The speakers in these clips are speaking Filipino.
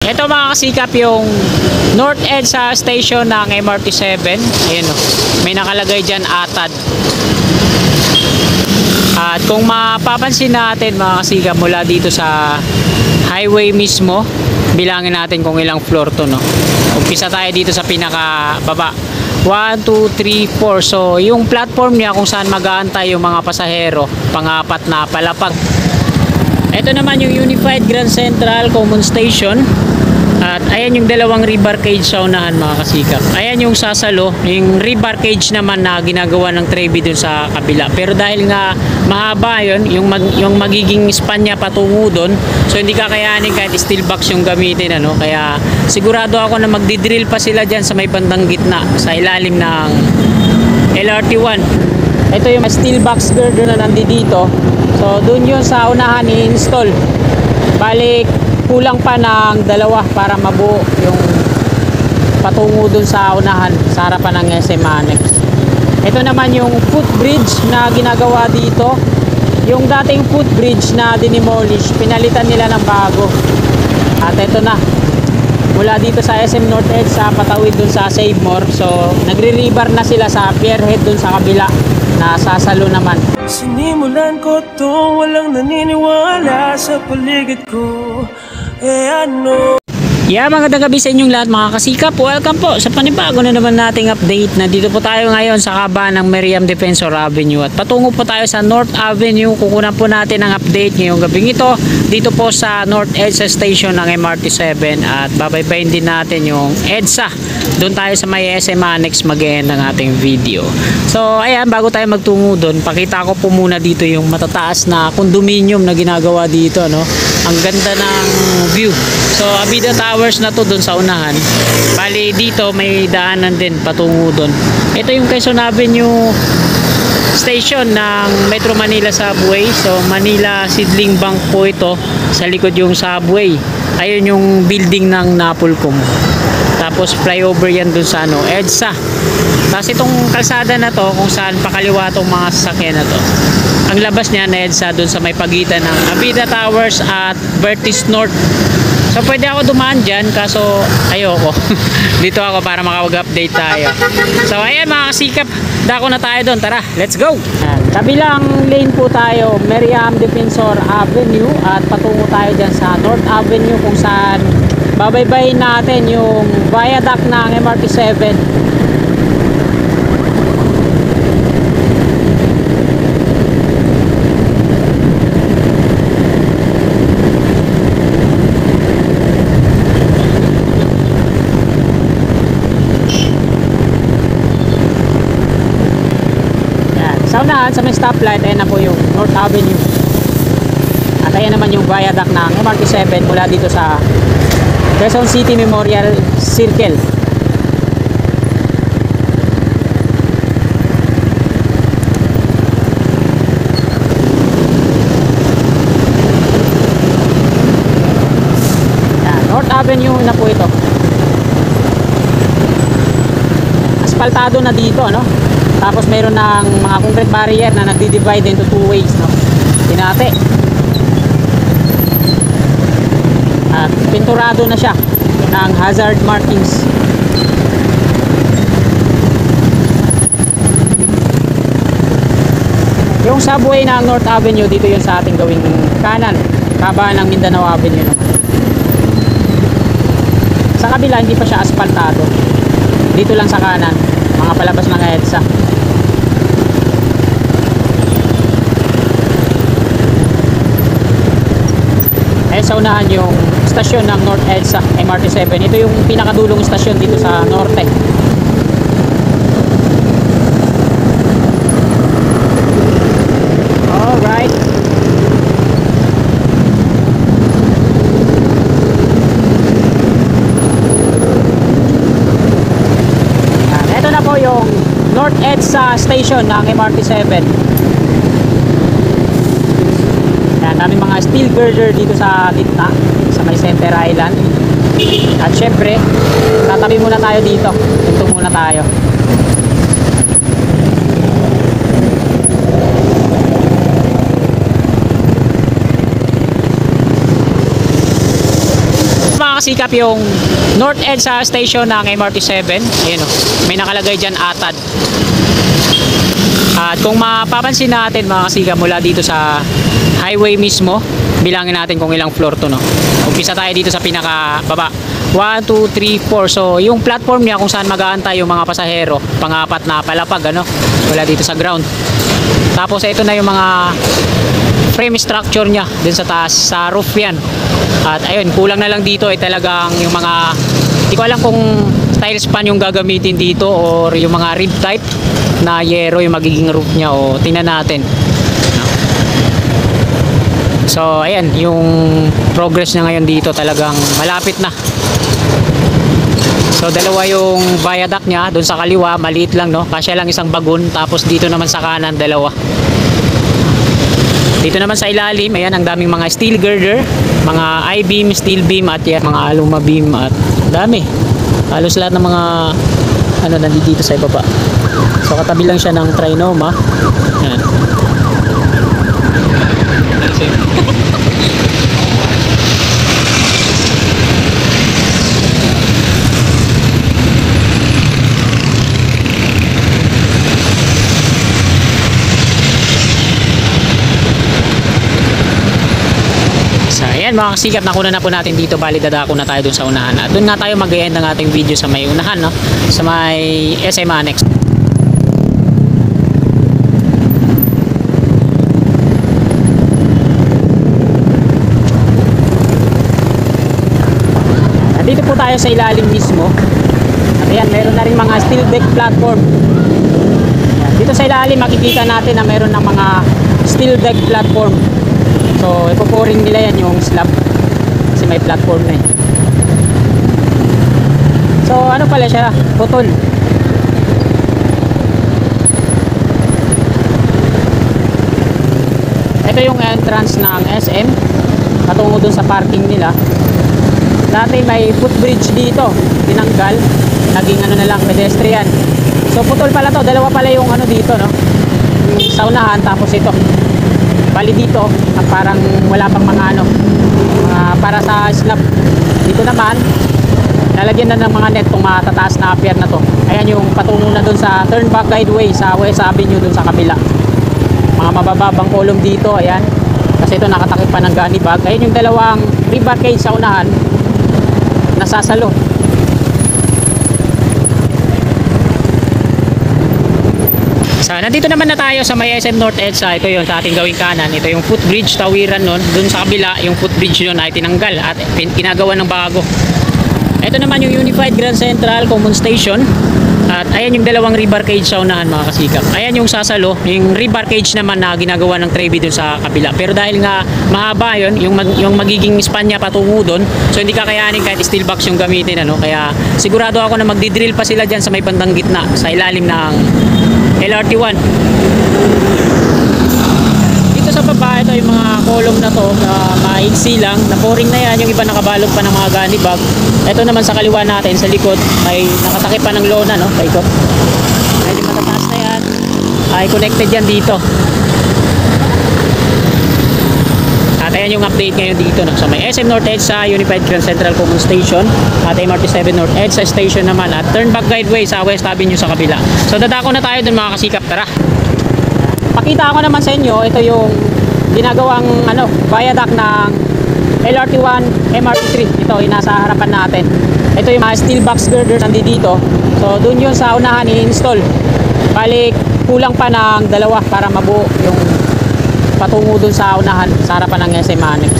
Ito mga kasikap yung North EDSA station ng MRT7. Ayan o, may nakalagay dyan ATAD. At kung mapapansin natin mga kasikap, mula dito sa highway mismo, bilangin natin kung ilang floor to, no? Umpisa tayo dito sa pinaka baba, 1, 2, 3, 4. So yung platform niya kung saan mag-aantay yung mga pasahero, pang-apat na palapag. Ito naman yung Unified Grand Central Common Station. At ayan yung dalawang rebar cage sa unahan mga kasikap. Ayan yung sasalo, yung rebar cage naman na ginagawa ng Trevi dun sa kabila. Pero dahil nga mahaba yun, yung magiging span niya patungo dun, so hindi kakayanin kahit steel box yung gamitin, ano. Kaya sigurado ako na magdidrill pa sila dyan sa may bandang gitna, sa ilalim ng LRT1. Ito yung steel box girder na nandito. So dun yun sa unahan i-install. Balik kulang pa ng dalawa para mabuo yung patungo dun sa unahan sa harapan ng SM Annex. Ito naman yung footbridge na ginagawa dito. Yung dating footbridge na dinimolish, pinalitan nila ng bago. At ito na, mula dito sa SM North EDSA patawid dun sa Save More. So nagre-rebar na sila sa pierhead dun sa kabila na sasalo naman. Sinimulan ko to, walang naniniwala sa paligid ko. Ano? Yeah, magandang gabi sa inyong lahat mga kasikap. Welcome po sa panibago na naman nating update. Nandito po tayo ngayon sa kaban ng Miriam Defensor Avenue at patungo po tayo sa North Avenue. Kukunan po natin ang update ngayong gabing ito dito po sa North EDSA station ng MRT7 at babaybayin din natin yung EDSA. Doon tayo sa may SM Annex mag-end ng ating video. So ayan, bago tayo magtungo doon, pakita ko po muna dito yung matataas na condominium na ginagawa dito, no? Ang ganda ng view. So Abida Towers na to doon sa unahan. Bali dito may daanan din patungo doon. Ito yung Quezon Avenue station ng Metro Manila Subway. So Manila Seedling Bank po ito. Sa likod yung subway. Ayun yung building ng Napolcom. Tapos flyover yan dun sa EDSA. Tapos itong kalsada na to kung saan pakaliwa tong mga sasakyan na to, ang labas niya na EDSA dun sa may pagitan ng Abida Towers at Vertis North. So pwede ako dumaan dyan kaso ayoko. Dito ako para makapag-update tayo. So ayan mga kasikap, dako na tayo doon. Tara, let's go! Kabilang lane po tayo, Miriam Defensor Avenue, at patungo tayo dyan sa North Avenue kung saan babaybayin natin yung viaduct ng MRT7. Sa unahan, sa may stoplight, ayan na po yung North Avenue. At ayan naman yung viaduct ng MRT7 mula dito sa Quezon City Memorial Circle. Ayan, North Avenue na po ito. Asfaltado na dito, no? Tapos mayroon ng mga concrete barrier na nagdi-divide into two ways, no? Tinate. At pinturado na siya ng hazard markings. Yung subway ng North Avenue, dito yun sa ating gawing kanan, kaban ng Mindanao Avenue naman. Sa kabila hindi pa siya asfaltado. Dito lang sa kanan, mga palabas ng EDSA. Sa unahan yung stasyon ng North EDSA MRT7. Ito yung pinakadulong stasyon dito sa norte. Alright. Ito na po yung North EDSA station ng MRT7. Daming mga steel girder dito sa gitna, sa may center island. At syempre, tatabi muna tayo dito. Ito muna tayo. kasikap yung North EDSA station ng MRT7. Ayun oh, may nakalagay dyan ATAD. At kung mapapansin natin mga kasikap, mula dito sa highway mismo, bilangin natin kung ilang floor to, no. Umpisa tayo dito sa pinaka baba. 1, 2, 3, 4. So yung platform niya kung saan mag-aantay yung mga pasahero, pang-apat na palapag, ano, wala dito sa ground. Tapos ito na yung mga frame structure niya dun sa taas, sa roof yan. At ayun, kulang na lang dito ay talagang yung mga, hindi ko alam kung style span yung gagamitin dito or yung mga rib type na yero yung magiging roof niya, o tingnan natin. So ayan, yung progress niya ngayon dito talagang malapit na. So dalawa yung viaduct niya, doon sa kaliwa maliit lang, no, kasya lang isang bagon. Tapos dito naman sa kanan dalawa. Dito naman sa ilalim, ayan, ang daming mga steel girder, mga I-beam, steel beam, at yan, mga aluma beam, at dami. Halos lahat ng mga ano nandito sa ibaba. So katabi lang siya ng Trinoma. Ayan. Ayan mga kasikap, nakuna na po natin dito. Bali dadako na tayo dun sa unahan. At dun nga tayo mag-end ng ating video sa may unahan, no? Sa may SM Annex. Dito po tayo sa ilalim mismo. At ayan, meron na rin mga steel deck platform. Ayan, dito sa ilalim makikita natin na meron ng mga steel deck platform. So ipupuring nila yan yung slab kasi may platform na eh. So ano pala siya, putol. Ito yung entrance ng SM patungo dun sa parking nila. Dati may footbridge dito, tinanggal, naging ano na lang, pedestrian. So putol pala to, dalawa pala yung ano dito, no, yung sa unahan, tapos ito bali dito parang wala pang mga ano, para sa slab. Dito naman lalagyan na ng mga net kung matataas na pier na to. Ayan yung patungo na dun sa turnback guideway sa West Avenue dun sa kabila. Mga mabababang column dito, ayan, kasi ito nakatakip pa ng gunny bag. Ayan yung dalawang rebarcade sa unahan nasasalo. So, nandito naman na tayo sa may SM North EDSA. Ito yung sa ating gawing kanan. Ito yung footbridge, tawiran nun. Dun sa kabila, yung footbridge nun ay tinanggal at pinagawa ng bago. Ito naman yung Unified Grand Central Common Station. At ayan yung dalawang rebarcade sa unahan mga kasikap. Ayan yung sasalo. Yung rebarcade naman na ginagawa ng Trevi dun sa kabila. Pero dahil nga mahaba yun, yung magiging span niya patungo dun, so hindi kakayanin kahit steel box yung gamitin, ano. Kaya sigurado ako na magdidrill pa sila dyan sa may bandang gitna, sa ilalim ng LRT1. Dito sa baba, ito yung mga column na to na maigsi lang, na pouring na yan. Yung iba nakabalot pa ng mga gunny bag. Ito naman sa kaliwa natin, sa likod, may nakatakip pa ng lona, no, paikot. Medyo matataas na yan, ay connected yan dito. At ayan yung update ngayon dito, no, sa may SM North EDSA, Unified Grand Central Common Station, at MRT7 North EDSA Station naman, at turnback guideway sa West Avenue sa kabila. So dadako na tayo dun mga kasikap, tara. Pakita ko naman sa inyo, ito yung ginagawang ano, viaduct ng LRT1, MRT3. Ito yung nasa harapan natin. Ito yung mga steel box girders nandito. So dun yun sa unahan i-install. Balik kulang pa ng dalawa para mabuo yung patungo dun sa unahan, sa harapan ng SM Annex.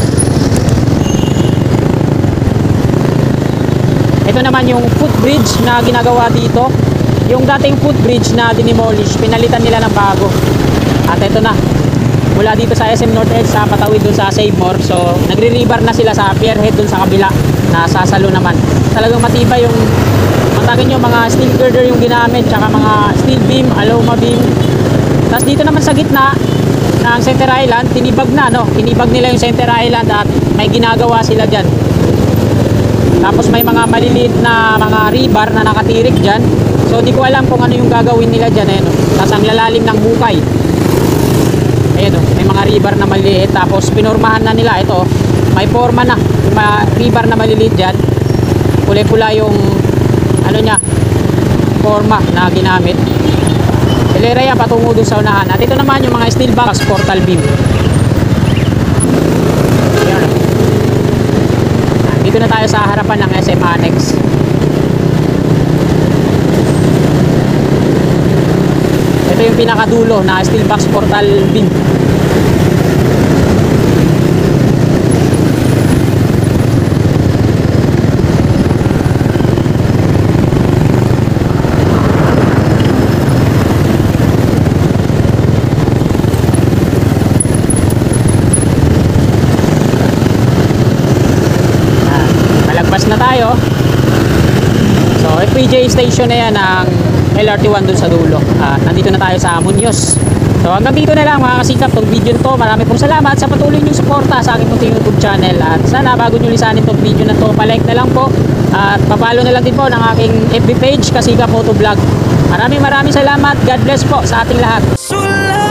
Ito naman yung footbridge na ginagawa dito. Yung dating footbridge na dinimolish, pinalitan nila ng bago. At ito na, mula dito sa SM North EDSA patawid dun sa Save More. So nagre-rebar na sila sa pierhead dun sa kabila na sasalo naman. Talagang matibay yung, matagin nyo, mga steel girder yung ginamit, tsaka mga steel beam, aluma beam. Tapos dito naman sa gitna ng Center Island, tinibag na, no? Tinibag nila yung Center Island at may ginagawa sila dyan. Tapos may mga maliliit na mga rebar na nakatirik dyan. So di ko alam kung ano yung gagawin nila dyan, eh, no? Tapos ang lalalim ng bukay, ayan, no? May mga rebar na maliit. Tapos pinormahan na nila ito, may forma na. Yung rebar na maliliit dyan, kulay-pula yung ano niya, forma na ginamit. Hilera yan patungo dun sa unahan. At ito naman yung mga steel box portal beam. Ayan. Dito na tayo sa harapan ng SM Annex. Ito yung pinakadulo na steel box portal beam. Palagpas na tayo. So FPJ station na yan ng LRT1 dun sa dulo. Nandito na tayo sa Muñoz. So hanggang dito na lang mga kasikap tong video to. Marami pong salamat sa patuloy niyong suporta sa aking munting YouTube channel. At sana bago nyo lisanin tong video na to, palike na lang po. At papalo na lang din po ng aking FB page, Kasikap Motovlog. Maraming salamat. God bless po sa ating lahat. Sulat